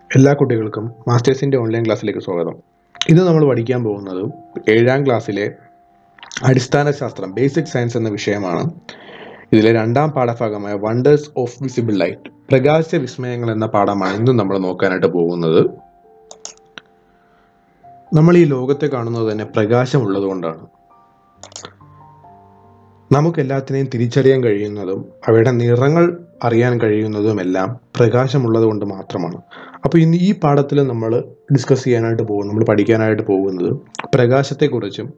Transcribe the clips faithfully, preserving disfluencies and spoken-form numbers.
എല്ലാ കുട്ടികൾക്കും മാസ്റ്റേഴ്സിൻ്റെ ഓൺലൈൻ ക്ലാസ്സിലേക്ക് സ്വാഗതം. ഇന്ന് നമ്മൾ പഠിക്കാൻ പോകുന്നത് ഏഴാം ക്ലാസ്സിലെ അടിസ്ഥാന ശാസ്ത്രം ബേസിക് സയൻസ് എന്ന വിഷയമാണ്. ഇതിലെ രണ്ടാം പാഠഭാഗമായ വണ്ടേഴ്സ് ഓഫ് വിസിബിൾ ലൈറ്റ് പ്രകാശ വിസ്മയങ്ങൾ എന്ന പാഠമാണ് ഇന്നും നമ്മൾ നോക്കാനായിട്ട് പോകുന്നത്. നമ്മൾ ഈ ലോകത്തെ കാണുന്നത് തന്നെ പ്രകാശമുള്ളത് കൊണ്ടാണ്. നമുക്കെല്ലാത്തിനെയും തിരിച്ചറിയാൻ കഴിയുന്നതും അവയുടെ നിറങ്ങൾ അറിയാൻ കഴിയുന്നതുമെല്ലാം പ്രകാശമുള്ളത് കൊണ്ട് മാത്രമാണ്. അപ്പോൾ ഇന്ന് ഈ പാഠത്തിൽ നമ്മൾ ഡിസ്കസ് ചെയ്യാനായിട്ട് പോകും നമ്മൾ പഠിക്കാനായിട്ട് പോകുന്നത് പ്രകാശത്തെക്കുറിച്ചും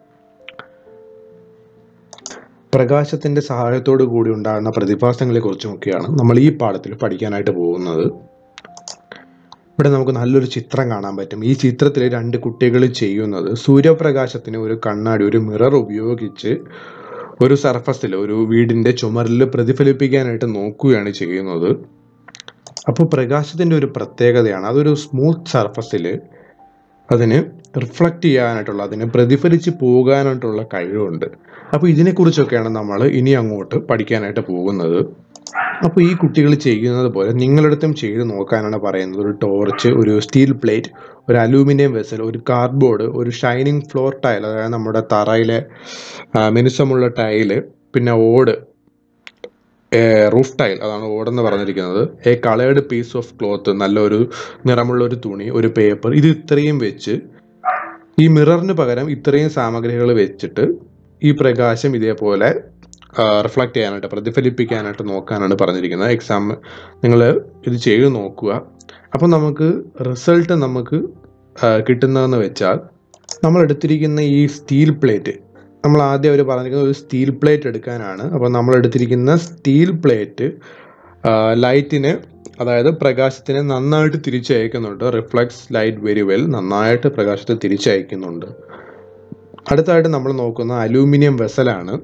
പ്രകാശത്തിൻ്റെ സഹായത്തോടു കൂടി ഉണ്ടാകുന്ന പ്രതിഭാസങ്ങളെക്കുറിച്ചുമൊക്കെയാണ് നമ്മൾ ഈ പാഠത്തിൽ പഠിക്കാനായിട്ട് പോകുന്നത്. ഇവിടെ നമുക്ക് നല്ലൊരു ചിത്രം കാണാൻ പറ്റും. ഈ ചിത്രത്തിൽ രണ്ട് കുട്ടികൾ ചെയ്യുന്നത് സൂര്യപ്രകാശത്തിന് ഒരു കണ്ണാടി ഒരു മിറർ ഉപയോഗിച്ച് ഒരു സർഫസിൽ ഒരു വീടിൻ്റെ ചുമരിൽ പ്രതിഫലിപ്പിക്കാനായിട്ട് നോക്കുകയാണ് ചെയ്യുന്നത്. അപ്പോൾ പ്രകാശത്തിൻ്റെ ഒരു പ്രത്യേകതയാണ് അതൊരു സ്മൂത്ത് സർഫസിൽ അതിന് റിഫ്ലക്റ്റ് ചെയ്യാനായിട്ടുള്ള അതിന് പ്രതിഫലിച്ച് പോകാനായിട്ടുള്ള കഴിവുണ്ട്. അപ്പോൾ ഇതിനെക്കുറിച്ചൊക്കെയാണ് നമ്മൾ ഇനി അങ്ങോട്ട് പഠിക്കാനായിട്ട് പോകുന്നത്. അപ്പോൾ ഈ കുട്ടികൾ ചെയ്യുന്നത് പോലെ നിങ്ങളടുത്തും ചെയ്ത് നോക്കാനാണ് പറയുന്നത്. ഒരു ടോർച്ച്, ഒരു സ്റ്റീൽ പ്ലേറ്റ്, ഒരു അലൂമിനിയം വെസൽ, ഒരു കാർഡ്ബോർഡ്, ഒരു ഷൈനിങ് ഫ്ലോർ ടൈൽ, അതായത് നമ്മുടെ തറയിലെ മിനുസമുള്ള ടൈല്, പിന്നെ ഓട്, റൂഫ് ടൈൽ, അതാണ് ഓടെന്ന് പറഞ്ഞിരിക്കുന്നത്, a coloured piece of cloth, നല്ലൊരു നിറമുള്ള ഒരു തുണി, ഒരു പേപ്പർ, ഇത് ഇത്രയും വെച്ച് ഈ മിററിന് പകരം ഇത്രയും സാമഗ്രികൾ വെച്ചിട്ട് ഈ പ്രകാശം ഇതേപോലെ റിഫ്ലക്റ്റ് ചെയ്യാനായിട്ട് പ്രതിഫലിപ്പിക്കാനായിട്ട് നോക്കാനാണ് പറഞ്ഞിരിക്കുന്നത്. എക്സാം നിങ്ങൾ ഇത് ചെയ്ത് നോക്കുക. അപ്പോൾ നമുക്ക് റിസൾട്ട് നമുക്ക് കിട്ടുന്നതെന്ന് വെച്ചാൽ നമ്മൾ എടുത്തിരിക്കുന്ന ഈ സ്റ്റീൽ പ്ലേറ്റ്, നമ്മൾ ആദ്യം അവർ പറഞ്ഞിരിക്കുന്നത് ഒരു സ്റ്റീൽ പ്ലേറ്റ് എടുക്കാനാണ്. അപ്പോൾ നമ്മൾ എടുത്തിരിക്കുന്ന സ്റ്റീൽ പ്ലേറ്റ് ലൈറ്റിന്, അതായത് പ്രകാശത്തിനെ നന്നായിട്ട് തിരിച്ചയക്കുന്നുണ്ട്. റിഫ്ലക്ട്സ് ലൈറ്റ് വെരി വെൽ, നന്നായിട്ട് പ്രകാശത്തെ തിരിച്ചയക്കുന്നുണ്ട്. അടുത്തായിട്ട് നമ്മൾ നോക്കുന്ന അലൂമിനിയം വെസലാണ്,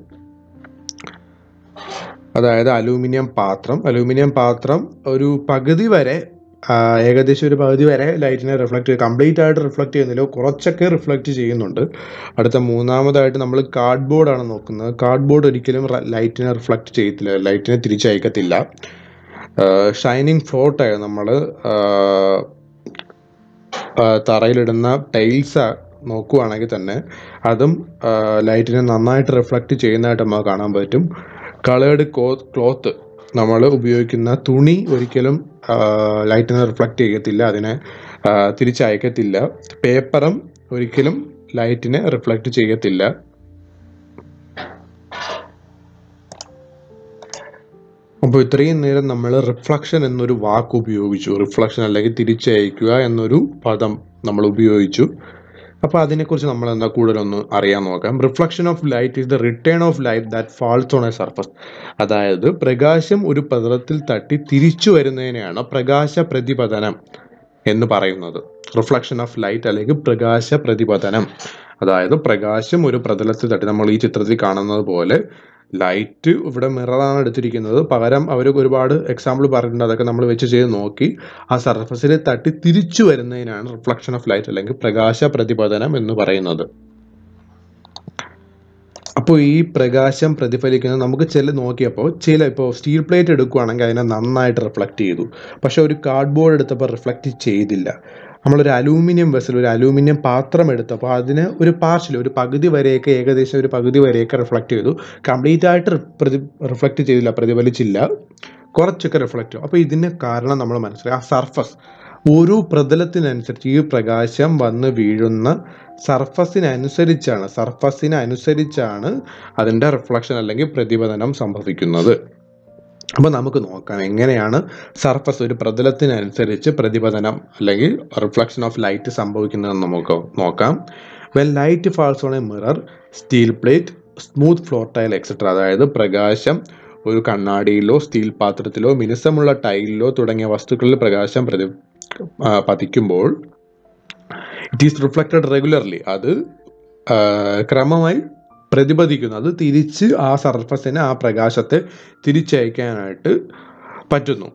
അതായത് അലൂമിനിയം പാത്രം. അലൂമിനിയം പാത്രം ഒരു പകുതി വരെ ഏകദേശം ഒരു പകുതി വരെ ലൈറ്റിനെ റിഫ്ലക്റ്റ് ചെയ്യും. കംപ്ലീറ്റ് ആയിട്ട് റിഫ്ലക്റ്റ് ചെയ്യുന്നില്ല, കുറച്ചൊക്കെ റിഫ്ലക്റ്റ് ചെയ്യുന്നുണ്ട്. അടുത്ത മൂന്നാമതായിട്ട് നമ്മൾ കാർഡ്ബോർഡാണ് നോക്കുന്നത്. കാർഡ്ബോർഡ് ഒരിക്കലും ലൈറ്റിനെ റിഫ്ലക്റ്റ് ചെയ്യത്തില്ല, ലൈറ്റിനെ തിരിച്ചയക്കത്തില്ല. ഷൈനിങ് ഫ്ലോർ ടൈൽ, നമ്മൾ തറയിലിടുന്ന ടൈൽസ് നോക്കുകയാണെങ്കിൽ തന്നെ അതും ലൈറ്റിനെ നന്നായിട്ട് റിഫ്ലക്റ്റ് ചെയ്യുന്നതായിട്ട് നമുക്ക് കാണാൻ പറ്റും. കളേർഡ് ക്ലോത്ത്, നമ്മൾ ഉപയോഗിക്കുന്ന തുണി ഒരിക്കലും ലൈറ്റിനെ റിഫ്ലക്റ്റ് ചെയ്യത്തില്ല, അതിനെ തിരിച്ചയക്കത്തില്ല. പേപ്പറും ഒരിക്കലും ലൈറ്റിനെ റിഫ്ലക്റ്റ് ചെയ്യത്തില്ല. അപ്പോൾ ഇത്രയും നേരം നമ്മൾ റിഫ്ലക്ഷൻ എന്നൊരു വാക്ക് ഉപയോഗിച്ചു. റിഫ്ലക്ഷൻ അല്ലെങ്കിൽ തിരിച്ചയക്കുക എന്നൊരു പദം നമ്മൾ ഉപയോഗിച്ചു. അപ്പോൾ അതിനെക്കുറിച്ച് നമ്മൾ എന്താ കൂടുതലൊന്ന് അറിയാൻ നോക്കാം. Reflection of light is the return of light that falls on a surface. അതായത് പ്രകാശം ഒരു പ്രതലത്തിൽ തട്ടി തിരിച്ചു വരുന്നതിനെയാണ് പ്രകാശ പ്രതിപതനം എന്ന് പറയുന്നത്. റിഫ്ലക്ഷൻ ഓഫ് ലൈറ്റ് അല്ലെങ്കിൽ പ്രകാശ പ്രതിപതനം, അതായത് പ്രകാശം ഒരു പ്രതലത്തിൽ തട്ടി, നമ്മൾ ഈ ചിത്രത്തിൽ കാണുന്നത് പോലെ ലൈറ്റ് ഇവിടെ മിററാണ് എടുത്തിരിക്കുന്നത്, പകരം അവർ ഒരുപാട് എക്സാമ്പിൾ പറഞ്ഞിട്ടുണ്ട്, അതൊക്കെ നമ്മൾ വെച്ച് ചെയ്ത് നോക്കി ആ സർഫസിൽ തട്ടി തിരിച്ചു വരുന്നതിനാണ് റിഫ്ലക്ഷൻ ഓഫ് ലൈറ്റ് അല്ലെങ്കിൽ പ്രകാശ പ്രതിപതനം എന്ന് പറയുന്നത്. അപ്പോൾ ഈ പ്രകാശം പ്രതിഫലിക്കുന്നത് നമുക്ക് ചില നോക്കിയപ്പോൾ ചില ഇപ്പോൾ സ്റ്റീൽ പ്ലേറ്റ് എടുക്കുകയാണെങ്കിൽ അതിനെ നന്നായിട്ട് റിഫ്ലക്റ്റ് ചെയ്തു, പക്ഷെ ഒരു കാർഡ്ബോർഡ് എടുത്തപ്പോൾ റിഫ്ലക്റ്റ് ചെയ്തില്ല. നമ്മളൊരു അലൂമിനിയം വെസൽ, ഒരു അലൂമിനിയം പാത്രം എടുത്തപ്പോൾ അതിന് ഒരു പാർഷ്യൽ ഒരു പകുതി വരെയൊക്കെ ഏകദേശം ഒരു പകുതി വരെയൊക്കെ റിഫ്ലക്റ്റ് ചെയ്തു. കംപ്ലീറ്റ് ആയിട്ട് പ്രതി റിഫ്ലക്റ്റ് ചെയ്തില്ല, പ്രതിഫലിച്ചില്ല, കുറച്ചൊക്കെ റിഫ്ലക്റ്റ് ചെയ്തു. അപ്പോൾ ഇതിന് കാരണം നമ്മൾ മനസ്സിലാക്കി ആ സർഫസ് ഓരോ പ്രതലത്തിനനുസരിച്ച് ഈ പ്രകാശം വന്ന് വീഴുന്ന സർഫസിനനുസരിച്ചാണ് സർഫസിനനുസരിച്ചാണ് അതിൻ്റെ റിഫ്ലക്ഷൻ അല്ലെങ്കിൽ പ്രതിപതനം സംഭവിക്കുന്നത്. അപ്പോൾ നമുക്ക് നോക്കാം എങ്ങനെയാണ് സർഫസ് ഒരു പ്രതലത്തിനനുസരിച്ച് പ്രതിപതനം അല്ലെങ്കിൽ റിഫ്ലക്ഷൻ ഓഫ് ലൈറ്റ് സംഭവിക്കുന്നതെന്ന് നമുക്ക് നോക്കാം. When light falls on a mirror, steel plate, smooth floor tile etcetera, അതായത് പ്രകാശം ഒരു കണ്ണാടിയിലോ സ്റ്റീൽ പാത്രത്തിലോ മിനുസമുള്ള ടൈലിലോ തുടങ്ങിയ വസ്തുക്കളിൽ പ്രകാശം പ്രതി പതിക്കുമ്പോൾ ഇറ്റ് ഈസ് റിഫ്ലക്റ്റഡ് റെഗുലർലി, അത് ക്രമമായി പ്രതിപദിക്കുന്നു, അത് തിരിച്ച് ആ സർഫസിനെ ആ പ്രകാശത്തെ തിരിച്ചയക്കാനായിട്ട് പറ്റുന്നു.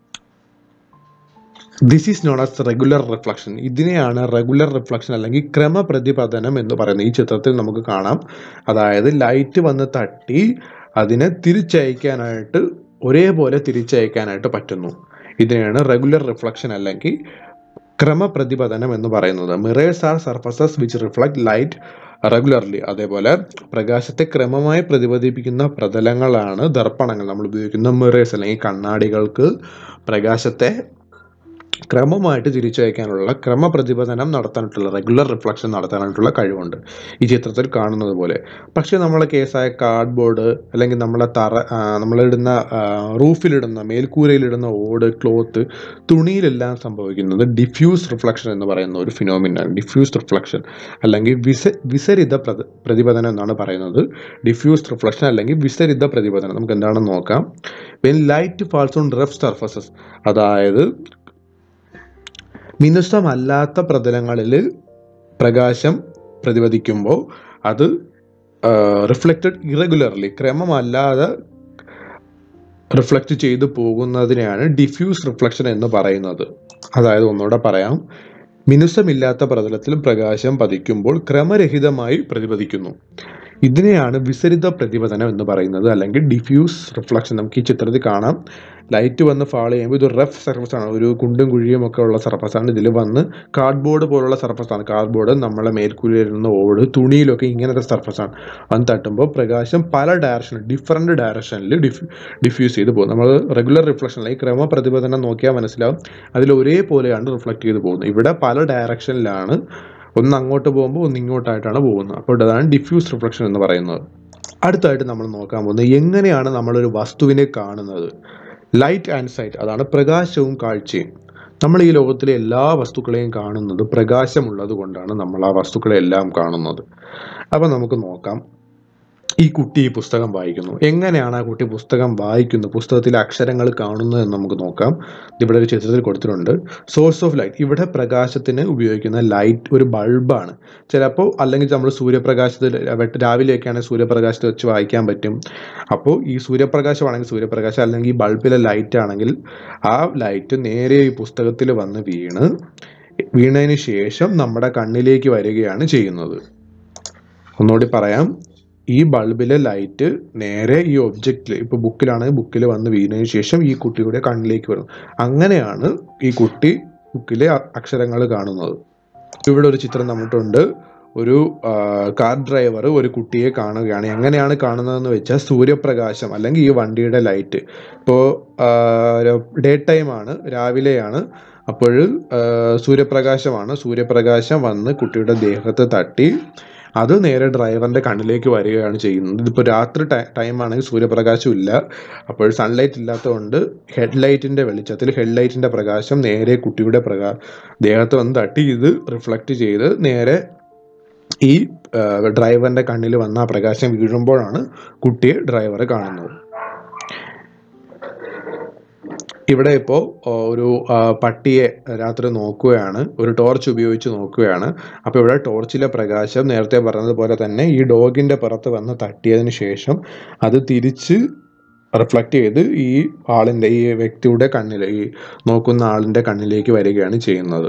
This is known as regular reflection. ഇതിനെയാണ് റെഗുലർ റിഫ്ലക്ഷൻ അല്ലെങ്കിൽ ക്രമപ്രതിപതനം എന്ന് പറയുന്നത്. ഈ ചിത്രത്തിൽ നമുക്ക് കാണാം, അതായത് ലൈറ്റ് വന്ന് തട്ടി അതിനെ തിരിച്ചയക്കാനായിട്ട് ഒരേപോലെ തിരിച്ചയക്കാനായിട്ട് പറ്റുന്നു. ഇതിനെയാണ് റെഗുലർ റിഫ്ലക്ഷൻ അല്ലെങ്കിൽ ക്രമപ്രതിപതനം എന്ന് പറയുന്നത്. Mirrors are surfaces which reflect light regularly. അതേപോലെ പ്രകാശത്തെ ക്രമമായി പ്രതിപദിപ്പിക്കുന്ന പ്രതലങ്ങളാണ് ദർപ്പണങ്ങൾ. നമ്മൾ ഉപയോഗിക്കുന്ന മിറേഴ്സ് അല്ലെങ്കിൽ കണ്ണാടികൾക്ക് പ്രകാശത്തെ ക്രമമായിട്ട് തിരിച്ചയക്കാനുള്ള ക്രമപ്രതിപതനം നടത്താനായിട്ടുള്ള റെഗുലർ റിഫ്ലക്ഷൻ നടത്താനായിട്ടുള്ള കഴിവുണ്ട് ഈ ചിത്രത്തിൽ കാണുന്നത് പോലെ. പക്ഷേ നമ്മളെ കേസായ കാർഡ്ബോർഡ് അല്ലെങ്കിൽ നമ്മളെ തറ നമ്മളിടുന്ന റൂഫിലിടുന്ന മേൽക്കൂരയിലിടുന്ന ഓട്, ക്ലോത്ത്, തുണിയിലെല്ലാം സംഭവിക്കുന്നത് ഡിഫ്യൂസ് റിഫ്ലക്ഷൻ എന്ന് പറയുന്ന ഒരു ഫിനോമിനാണ്. ഡിഫ്യൂസ് റിഫ്ലക്ഷൻ അല്ലെങ്കിൽ വിസ വിസരിത പ്രതിപതനം എന്നാണ് പറയുന്നത്. ഡിഫ്യൂസ് റിഫ്ലക്ഷൻ അല്ലെങ്കിൽ വിസരിത പ്രതിപതനം നമുക്ക് എന്താണെന്ന് നോക്കാം. When light falls on rough surfaces, അതായത് മിനുസമല്ലാത്ത പ്രതലങ്ങളിൽ പ്രകാശം പ്രതിപദിക്കുമ്പോൾ അത് റിഫ്ലക്റ്റഡ് ഇറഗുലർലി, ക്രമമല്ലാതെ റിഫ്ലക്റ്റ് ചെയ്തു പോകുന്നതിനെയാണ് ഡിഫ്യൂസ് റിഫ്ലക്ഷൻ എന്ന് പറയുന്നത്. അതായത് ഒന്നുകൂടെ പറയാം, മിനുസമില്ലാത്ത പ്രതലത്തിൽ പ്രകാശം പതിക്കുമ്പോൾ ക്രമരഹിതമായി പ്രതിപദിക്കുന്നു. ഇതിനെയാണ് വിസരിത പ്രതിപതനം എന്ന് പറയുന്നത് അല്ലെങ്കിൽ ഡിഫ്യൂസ് റിഫ്ലക്ഷൻ. നമുക്ക് ഈ ചിത്രത്തിൽ കാണാം, ലൈറ്റ് വന്ന് ഫാൾ ചെയ്യുമ്പോൾ ഇത് റഫ് സർഫസ് ആണ്, ഒരു കുണ്ടും കുഴിയും ഒക്കെ ഉള്ള സർഫസാണ്. ഇതിൽ വന്ന് കാർഡ്ബോർഡ് പോലുള്ള സർഫസാണ്. കാർഡ്ബോർഡ് നമ്മളെ മേൽക്കൂരയിൽ നിന്ന് ഓട്, തുണിയിലൊക്കെ ഇങ്ങനത്തെ സർഫസാണ്. വന്ന് തട്ടുമ്പോൾ പ്രകാശം പല ഡയറക്ഷനിൽ ഡിഫറൻറ്റ് ഡയറക്ഷനിൽ ഡിഫ് ഡിഫ്യൂസ് ചെയ്ത് പോകും. നമ്മൾ റെഗുലർ റിഫ്ലക്ഷൻ അല്ലെങ്കിൽ ക്രമപ്രതിപതനം നോക്കിയാൽ മനസ്സിലാവും, അതിൽ ഒരേപോലെയാണ് റിഫ്ലക്റ്റ് ചെയ്ത് പോകുന്നത്. ഇവിടെ പല ഡയറക്ഷനിലാണ്, ഒന്ന് അങ്ങോട്ട് പോകുമ്പോൾ ഒന്ന് ഇങ്ങോട്ടായിട്ടാണ് പോകുന്നത്. അപ്പോൾ അതാണ് ഡിഫ്യൂസ് റിഫ്ലക്ഷൻ എന്ന് പറയുന്നത്. അടുത്തായിട്ട് നമ്മൾ നോക്കാൻ പോകുന്നത് എങ്ങനെയാണ് നമ്മളൊരു വസ്തുവിനെ കാണുന്നത്. ലൈറ്റ് ആൻഡ് സൈറ്റ്, അതാണ് പ്രകാശവും കാഴ്ചയും. നമ്മൾ ഈ ലോകത്തിലെ എല്ലാ വസ്തുക്കളെയും കാണുന്നത് പ്രകാശമുള്ളത് കൊണ്ടാണ് നമ്മൾ ആ വസ്തുക്കളെല്ലാം കാണുന്നത്. അപ്പം നമുക്ക് നോക്കാം, ഈ കുട്ടി ഈ പുസ്തകം വായിക്കുന്നു. എങ്ങനെയാണ് ആ കുട്ടി പുസ്തകം വായിക്കുന്നത്, പുസ്തകത്തിലെ അക്ഷരങ്ങൾ കാണുന്നത് എന്ന് നമുക്ക് നോക്കാം. ഇവിടെ ഒരു ചിത്രത്തിൽ കൊടുത്തിട്ടുണ്ട്. സോഴ്സ് ഓഫ് ലൈറ്റ്, ഇവിടെ പ്രകാശത്തിന് ഉപയോഗിക്കുന്ന ലൈറ്റ് ഒരു ബൾബാണ്. ചിലപ്പോൾ അല്ലെങ്കിൽ നമ്മൾ സൂര്യപ്രകാശത്തിൽ രാവിലെയൊക്കെയാണെങ്കിൽ സൂര്യപ്രകാശത്തിൽ വെച്ച് വായിക്കാൻ പറ്റും. അപ്പോൾ ഈ സൂര്യപ്രകാശമാണെങ്കിൽ സൂര്യപ്രകാശം, അല്ലെങ്കിൽ ഈ ബൾബിലെ ലൈറ്റ് ആണെങ്കിൽ ആ ലൈറ്റ് നേരെ ഈ പുസ്തകത്തിൽ വന്ന് വീണ് വീണതിന് ശേഷം നമ്മുടെ കണ്ണിലേക്ക് വരികയാണ് ചെയ്യുന്നത്. ഒന്നുകൂടി പറയാം, ഈ ബൾബിലെ ലൈറ്റ് നേരെ ഈ ഒബ്ജക്റ്റിൽ, ഇപ്പോൾ ബുക്കിലാണെങ്കിൽ ബുക്കിൽ വന്ന് വീണതിന് ശേഷം ഈ കുട്ടിയുടെ കണ്ണിലേക്ക് വരും. അങ്ങനെയാണ് ഈ കുട്ടി ബുക്കിലെ അക്ഷരങ്ങൾ കാണുന്നത്. ഇവിടെ ഒരു ചിത്രം നമുക്കുണ്ട്. ഒരു കാർ ഡ്രൈവർ ഒരു കുട്ടിയെ കാണുകയാണ്. എങ്ങനെയാണ് കാണുന്നതെന്ന് വെച്ചാൽ സൂര്യപ്രകാശം അല്ലെങ്കിൽ ഈ വണ്ടിയുടെ ലൈറ്റ്, ഇപ്പോൾ ഡേ ടൈമാണ്, രാവിലെയാണ്, അപ്പോൾ സൂര്യപ്രകാശമാണ്. സൂര്യപ്രകാശം വന്ന് കുട്ടിയുടെ ദേഹത്ത് തട്ടി അത് നേരെ ഡ്രൈവറിൻ്റെ കണ്ണിലേക്ക് വരികയാണ് ചെയ്യുന്നത്. ഇതിപ്പോൾ രാത്രി ടൈം ആണെങ്കിൽ സൂര്യപ്രകാശം ഇല്ല, അപ്പോൾ സൺലൈറ്റ് ഇല്ലാത്തതുകൊണ്ട് ഹെഡ്ലൈറ്റിൻ്റെ വെളിച്ചത്തിൽ ഹെഡ്ലൈറ്റിൻ്റെ പ്രകാശം നേരെ കുട്ടിയുടെ പ്രകാ ദേഹത്ത് വന്ന് തട്ടി ഇത് റിഫ്ലക്റ്റ് ചെയ്ത് നേരെ ഈ ഡ്രൈവറിൻ്റെ കണ്ണിൽ വന്ന ആ പ്രകാശം വീഴുമ്പോഴാണ് കുട്ടിയെ ഡ്രൈവർ കാണുന്നത്. ഇവിടെ ഇപ്പോൾ ഒരു പട്ടിയെ രാത്രി നോക്കുകയാണ്, ഒരു ടോർച്ച് ഉപയോഗിച്ച് നോക്കുകയാണ്. അപ്പോൾ ഇവിടെ ടോർച്ചിലെ പ്രകാശം നേരത്തെ പറഞ്ഞതുപോലെ തന്നെ ഈ ഡോഗിൻ്റെ പുറത്ത് വന്ന് തട്ടിയതിന് ശേഷം അത് തിരിച്ച് റിഫ്ലക്റ്റ് ചെയ്ത് ഈ ആളിൻ്റെ, ഈ വ്യക്തിയുടെ കണ്ണിൽ, ഈ നോക്കുന്ന ആളിൻ്റെ കണ്ണിലേക്ക് വരികയാണ് ചെയ്യുന്നത്.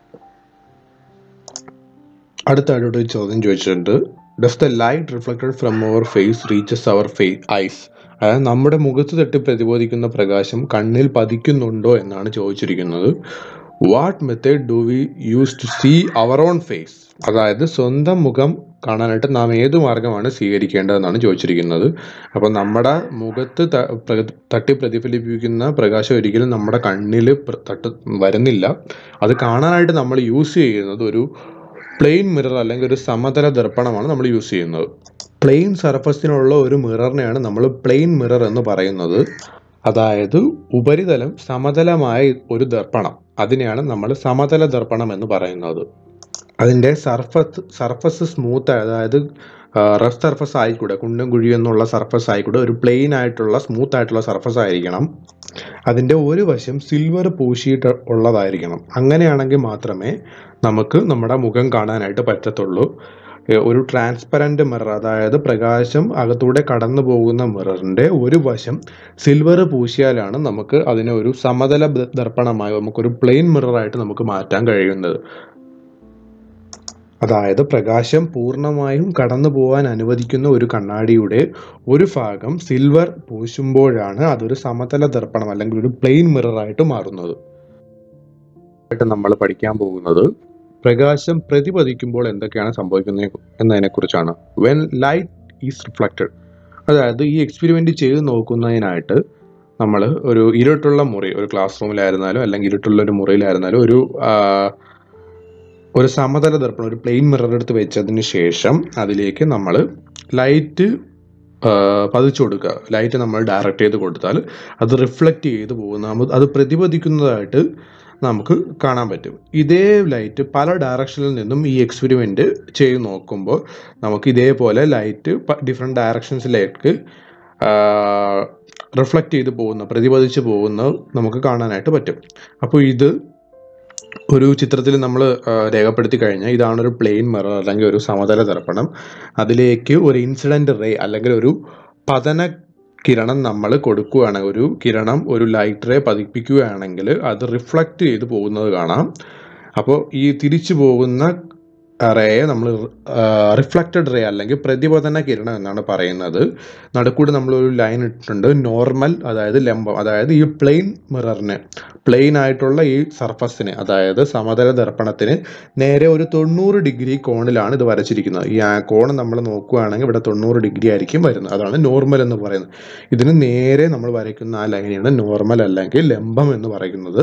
അടുത്തായിട്ടൊരു ചോദ്യം ചോദിച്ചിട്ടുണ്ട്. Does the light reflected from our face reaches our face eyes, അതായത് നമ്മുടെ മുഖത്ത് തട്ടി പ്രതിബോധിക്കുന്ന പ്രകാശം കണ്ണിൽ പതിക്കുന്നുണ്ടോ എന്നാണ് ചോദിച്ചിരിക്കുന്നത്. What method do we use to see our own face, അതായത് സ്വന്തം മുഖം കാണാനായിട്ട് നാം ഏത് മാർഗമാണ് സ്വീകരിക്കേണ്ടതെന്നാണ് ചോദിച്ചിരിക്കുന്നത്. അപ്പോൾ നമ്മുടെ മുഖത്ത് തട്ടി പ്രതിഫലിപ്പിക്കുന്ന പ്രകാശം ഒരിക്കലും നമ്മുടെ കണ്ണിൽ തട്ട് വരുന്നില്ല. അത് കാണാനായിട്ട് നമ്മൾ യൂസ് ചെയ്യുന്നത് ഒരു പ്ലെയിൻ മിറർ അല്ലെങ്കിൽ ഒരു സമതല ദർപ്പണമാണ് നമ്മൾ യൂസ് ചെയ്യുന്നത്. പ്ലെയിൻ സർഫസിനുള്ള ഒരു മിററിനെയാണ് നമ്മൾ പ്ലെയിൻ മിറർ എന്ന് പറയുന്നത്. അതായത് ഉപരിതലം സമതലമായ ഒരു ദർപ്പണം, അതിനെയാണ് നമ്മൾ സമതല ദർപ്പണം എന്ന് പറയുന്നത്. അതിൻ്റെ സർഫസ് സർഫസ് സ്മൂത്ത്, അതായത് റഫ് സർഫസ് ആയിക്കൂടെ, കുണ്ടും കുഴിയെന്നുള്ള സർഫസ് ആയിക്കൂടെ, ഒരു പ്ലെയിൻ ആയിട്ടുള്ള സ്മൂത്ത് ആയിട്ടുള്ള സർഫസ് ആയിരിക്കണം. അതിൻ്റെ ഒരു വശം സിൽവർ പൂശിയിട്ട് ഉള്ളതായിരിക്കണം. അങ്ങനെയാണെങ്കിൽ മാത്രമേ നമുക്ക് നമ്മുടെ മുഖം കാണാനായിട്ട് പറ്റത്തുള്ളൂ. ഒരു ട്രാൻസ്പെറൻറ്റ് മിറർ, അതായത് പ്രകാശം അകത്തൂടെ കടന്നു പോകുന്ന മിററിൻ്റെ ഒരു വശം സിൽവർ പൂശിയാലാണ് നമുക്ക് അതിനെ ഒരു സമതല ദർപ്പണമായി, നമുക്കൊരു പ്ലെയിൻ മിററായിട്ട് നമുക്ക് മാറ്റാൻ കഴിയുന്നത്. അതായത് പ്രകാശം പൂർണ്ണമായും കടന്നു പോകാൻ അനുവദിക്കുന്ന ഒരു കണ്ണാടിയുടെ ഒരു ഭാഗം സിൽവർ പൂശുമ്പോഴാണ് അതൊരു സമതല ദർപ്പണം അല്ലെങ്കിൽ ഒരു പ്ലെയിൻ മിറർ ആയിട്ട് മാറുന്നത്. ആയിട്ട് നമ്മൾ പഠിക്കാൻ പോകുന്നത് പ്രകാശം പ്രതിപതിക്കുമ്പോൾ എന്തൊക്കെയാണ് സംഭവിക്കുന്നത് എന്നതിനെ കുറിച്ചാണ്. വെൻ ലൈറ്റ് ഈസ് റിഫ്ലക്റ്റഡ്, അതായത് ഈ എക്സ്പെരിമെന്റ് ചെയ്ത് നോക്കുന്നതിനായിട്ട് നമ്മൾ ഒരു ഇരുട്ടുള്ള മുറി, ഒരു ക്ലാസ് റൂമിലായിരുന്നാലും അല്ലെങ്കിൽ ഇരുട്ടുള്ള ഒരു മുറിയിലായിരുന്നാലും ഒരു ഒരു സമതല ദർപ്പണം, ഒരു പ്ലെയിൻ മിറർ എടുത്ത് വെച്ചതിന് ശേഷം അതിലേക്ക് നമ്മൾ ലൈറ്റ് പതിച്ചു കൊടുക്കുക. ലൈറ്റ് നമ്മൾ ഡയറക്റ്റ് ചെയ്ത് കൊടുത്താൽ അത് റിഫ്ലക്റ്റ് ചെയ്ത് പോകുന്ന, അത് പ്രതിപദിക്കുന്നതായിട്ട് നമുക്ക് കാണാൻ പറ്റും. ഇതേ ലൈറ്റ് പല ഡയറക്ഷനിൽ നിന്നും ഈ എക്സ്പെരിമെന്റ് ചെയ്ത് നോക്കുമ്പോൾ നമുക്ക് ഇതേപോലെ ലൈറ്റ് ഡിഫറെൻറ്റ് ഡയറക്ഷൻസിലേക്ക് റിഫ്ലക്റ്റ് ചെയ്ത് പോകുന്ന, പ്രതിപദിച്ച് പോകുന്നത് നമുക്ക് കാണാനായിട്ട് പറ്റും. അപ്പോൾ ഇത് ഒരു ചിത്രത്തിൽ നമ്മൾ രേഖപ്പെടുത്തി കഴിഞ്ഞാൽ ഇതാണ് ഒരു പ്ലെയിൻ മിറർ അല്ലെങ്കിൽ ഒരു സമതല ദർപ്പണം. അതിലേക്ക് ഒരു ഇൻസിഡന്റ് റേ അല്ലെങ്കിൽ ഒരു പതന കിരണം നമ്മൾ കൊടുക്കുകയാണെങ്കിൽ, ഒരു കിരണം ഒരു ലൈറ്റ് റേ പതിപ്പിക്കുകയാണെങ്കിൽ അത് റിഫ്ലക്റ്റ് ചെയ്ത് പോകുന്നത് കാണാം. അപ്പോൾ ഈ തിരിച്ചു പോകുന്ന റേയെ നമ്മൾ റിഫ്ലക്റ്റഡ് റേ അല്ലെങ്കിൽ പ്രതിപതന കിരണം എന്നാണ് പറയുന്നത്. നടുക്കൂടെ നമ്മളൊരു ലൈൻ ഇട്ടിട്ടുണ്ട്, നോർമൽ അതായത് ലംബം, അതായത് ഈ പ്ലെയിൻ മിററിന്, പ്ലെയിൻ ആയിട്ടുള്ള ഈ സർഫസിന്, അതായത് സമതല ദർപ്പണത്തിന് നേരെ ഒരു തൊണ്ണൂറ് ഡിഗ്രി കോണിലാണ് ഇത് വരച്ചിരിക്കുന്നത്. ഈ ആ കോൺ നമ്മൾ നോക്കുകയാണെങ്കിൽ ഇവിടെ തൊണ്ണൂറ് ഡിഗ്രി ആയിരിക്കും വരുന്നത്. അതാണ് നോർമൽ എന്ന് പറയുന്നത്. ഇതിന് നേരെ നമ്മൾ വരയ്ക്കുന്ന ആ ലൈനാണ് നോർമൽ അല്ലെങ്കിൽ ലംബം എന്ന് പറയുന്നത്.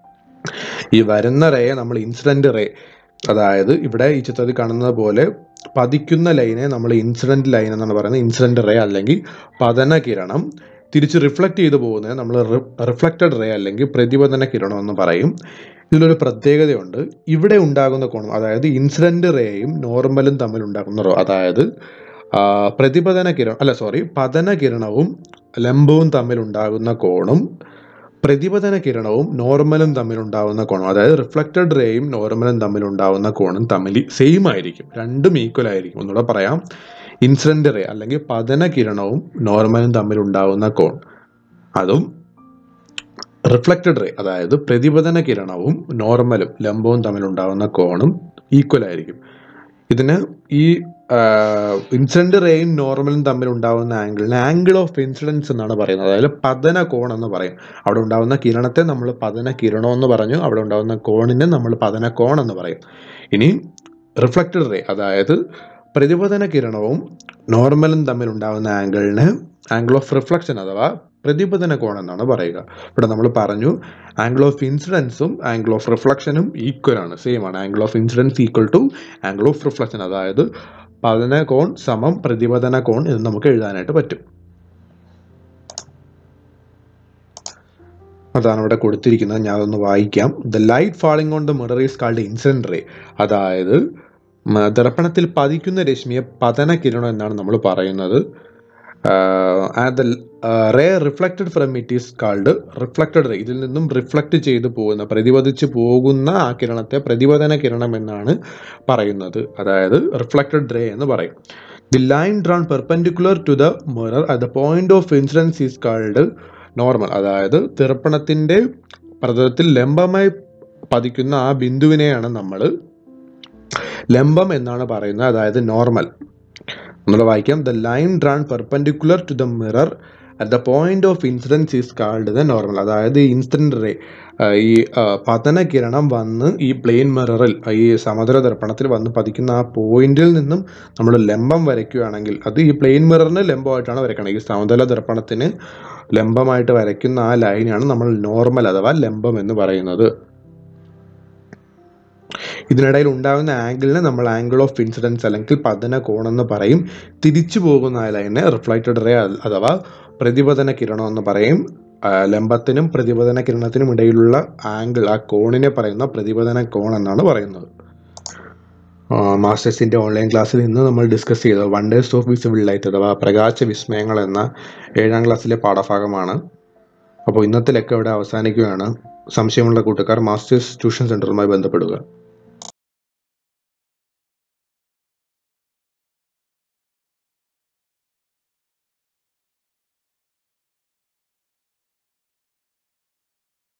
ഈ വരുന്ന റേയെ നമ്മൾ ഇൻസിഡന്റ് റേ, അതായത് ഇവിടെ ഈ ചിത്രത്തിൽ കാണുന്നത് പോലെ പതിക്കുന്ന ലൈനെ നമ്മൾ ഇൻസിഡന്റ് ലൈൻ എന്നാണ് പറയുന്നത്, ഇൻസിഡന്റ് റേ അല്ലെങ്കിൽ പതന കിരണം. തിരിച്ച് റിഫ്ലക്റ്റ് ചെയ്ത് പോകുന്നത് നമ്മൾ റിഫ്ലക്റ്റഡ് റേ അല്ലെങ്കിൽ പ്രതിപതന കിരണം എന്ന് പറയും. ഇതിലൊരു പ്രത്യേകതയുണ്ട്. ഇവിടെ ഉണ്ടാകുന്ന കോണം, അതായത് ഇൻസിഡന്റ് റേയും നോർമലും തമ്മിൽ ഉണ്ടാകുന്ന റോ, അതായത് പ്രതിപതന കിരണം അല്ല സോറി പതന കിരണവും ലംബവും തമ്മിൽ ഉണ്ടാകുന്ന കോണും പ്രതിപതന കിരണവും നോർമലും തമ്മിലുണ്ടാവുന്ന കോണം, അതായത് റിഫ്ലക്റ്റഡ് റേയും നോർമലും തമ്മിലുണ്ടാവുന്ന കോണും തമ്മിൽ സെയിം ആയിരിക്കും, രണ്ടും ഈക്വൽ ആയിരിക്കും. ഒന്നുകൂടെ പറയാം, ഇൻസിഡന്റ് റേ അല്ലെങ്കിൽ പതന കിരണവും നോർമലും തമ്മിലുണ്ടാവുന്ന കോൺ, അതും റിഫ്ലക്റ്റഡ് റേ അതായത് പ്രതിപതന കിരണവും നോർമലും ലംബവും തമ്മിലുണ്ടാവുന്ന കോണും ഈക്വൽ ആയിരിക്കും. ഇതിന് ഈ ഇൻസിഡന്റ് റേയും നോർമലും തമ്മിൽ ഉണ്ടാവുന്ന ആംഗിളിന് ആംഗിൾ ഓഫ് ഇൻസിഡൻസ് എന്നാണ് പറയുന്നത്, അതായത് പതന കോൺ എന്ന് പറയും. അവിടെ ഉണ്ടാവുന്ന കിരണത്തെ നമ്മൾ പതന കിരണം എന്ന് പറഞ്ഞു, അവിടെ ഉണ്ടാവുന്ന കോണിനെ നമ്മൾ പതന കോൺ എന്ന് പറയും. ഇനി റിഫ്ലക്റ്റഡ് റേ അതായത് പ്രതിപതന കിരണവും നോർമലും തമ്മിൽ ഉണ്ടാവുന്ന ആംഗിളിന് ആംഗിൾ ഓഫ് റിഫ്ലക്ഷൻ അഥവാ പ്രതിപതന കോൺ എന്നാണ് പറയുക. ഇവിടെ നമ്മൾ പറഞ്ഞു ആംഗിൾ ഓഫ് ഇൻസിഡൻസും ആംഗിൾ ഓഫ് റിഫ്ലക്ഷനും ഈക്വൽ ആണ്, സെയിം ആണ്. Angle of incidence equal to angle of reflection, അതായത് പതന കോൺ സമം പ്രതിപതന കോൺ എന്ന് നമുക്ക് എഴുതാനായിട്ട് പറ്റും. അതാണ് ഇവിടെ കൊടുത്തിരിക്കുന്നത്, ഞാൻ അതൊന്ന് വായിക്കാം. The light falling on the mirror is called incident ray, അതായത് ദർപ്പണത്തിൽ പതിക്കുന്ന രശ്മിയെ പതന കിരണം എന്നാണ് നമ്മൾ പറയുന്നത്. The ray reflected from it is called reflected ray, ഇതിൽ നിന്നും റിഫ്ലക്റ്റ് ചെയ്ത് പോകുന്ന, പ്രതിപദിച്ച് പോകുന്ന ആ കിരണത്തെ പ്രതിപതന കിരണം എന്നാണ് പറയുന്നത്, അതായത് റിഫ്ലക്റ്റഡ് റേ എന്ന് പറയും. The line drawn perpendicular to the mirror at the point of incidence is called normal, അതായത് ദർപ്പണത്തിന്റെ പ്രതലത്തിൽ ലംബമായി പതിക്കുന്ന ആ ബിന്ദുവിനെയാണ് നമ്മൾ ലംബം എന്നാണ് പറയുന്നത്, അതായത് നോർമൽ. നമ്മൾ വായിക്കാം, the line drawn perpendicular to the mirror at the point of incidence is called the normal, അതായത് ഇൻസിഡന്റ് റേ, ഈ പതന കിരണം വന്ന് ഈ പ്ലെയിൻ മിററിൽ, ഈ സമതല ദർപ്പണത്തിൽ വന്ന് പതിക്കുന്ന ആ പോയിന്റിൽ നിന്നും നമ്മൾ ലംബം വരയ്ക്കുകയാണെങ്കിൽ, അത് ഈ പ്ലെയിൻ മിററിന് ലംബമായിട്ടാണ് വരയ്ക്കണം. ഈ സമതല ദർപ്പണത്തിന് ലംബമായിട്ട് വരയ്ക്കുന്ന ആ ലൈനാണ് നമ്മൾ നോർമൽ അഥവാ ലംബം എന്ന് പറയുന്നത്. ഇതിനിടയിൽ ഉണ്ടാകുന്ന ആംഗിളിനെ നമ്മൾ ആംഗിൾ ഓഫ് ഇൻസിഡൻസ് അല്ലെങ്കിൽ പതന കോൺ എന്ന് പറയും. തിരിച്ചു പോകുന്ന ആ ലൈനെ റിഫ്ലക്റ്റഡ് റേ അഥവാ പ്രതിപതന കിരണം എന്ന് പറയും. ലംബത്തിനും പ്രതിപതന കിരണത്തിനും ഇടയിലുള്ള ആംഗിൾ, ആ കോണിനെ പറയുന്ന പ്രതിപതന കോൺ എന്നാണ് പറയുന്നത്. മാസ്റ്റേഴ്സിൻ്റെ ഓൺലൈൻ ക്ലാസ്സിൽ ഇന്ന് നമ്മൾ ഡിസ്കസ് ചെയ്തത് വണ്ടേഴ്സ് ഓഫ് വിസിബിൾ ലൈറ്റ് അഥവാ പ്രകാശ വിസ്മയങ്ങൾ എന്ന ഏഴാം ക്ലാസ്സിലെ പാഠഭാഗമാണ്. അപ്പോൾ ഇന്നത്തെ ലെക്ചർ ഇവിടെ അവസാനിക്കുകയാണ്. സംശയമുള്ള കൂട്ടുകാർ മാസ്റ്റേഴ്സ് ട്യൂഷൻ സെൻ്ററുമായി ബന്ധപ്പെടുക.